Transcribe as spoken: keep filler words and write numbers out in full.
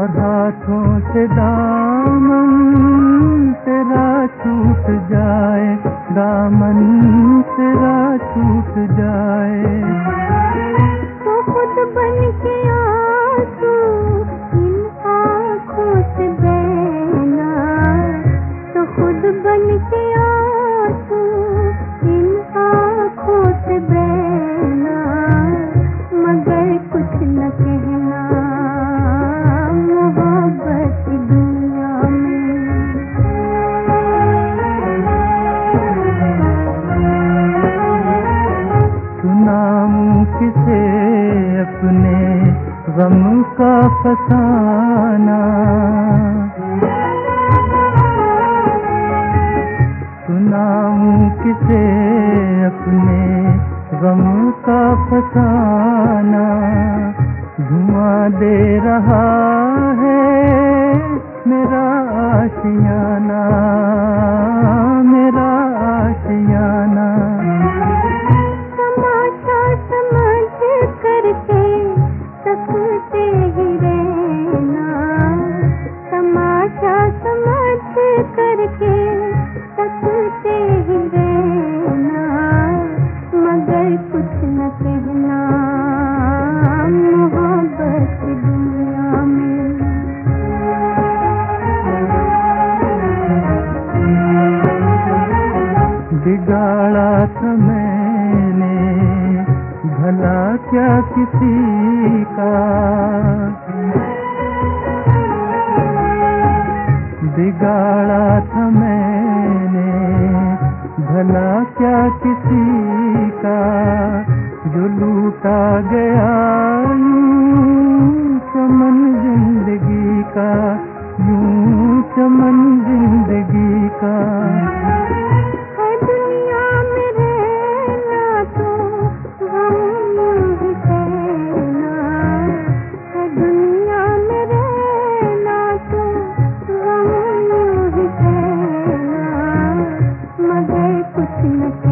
और हाथों से दामन तेरा छूट जाए, दामन तेरा छूट जाए। तो खुद बन के आंसू इन आँखों से बहना, तो खुद बन के आंसू इन आँखों से बहना, मगर कुछ न कहना मोहब्बत दुनिया में। सुनाऊं किसे अपने गम का फसाना, सुनाऊं किसे अपने गम का फसाना। धुआं दे रहा है मेरा आशियाना, मेरा आशियाना। तमाशा समझ करके सकते ही रहना, तमाशा समझ करके सकते ही रहना, मगर कुछ न कहना मोहब्बत दुनिया में। बिगाड़ा था मैंने भला क्या किसी का, बिगाड़ा था मैंने भला क्या किसी का, जो लूटा गया यूं चमन जिंदगी का, यूं चमन जिंदगी का। है दुनिया में रहना तो गम ही सहना, है दुनिया में रहना तो गम ही सहना, मगर कुछ न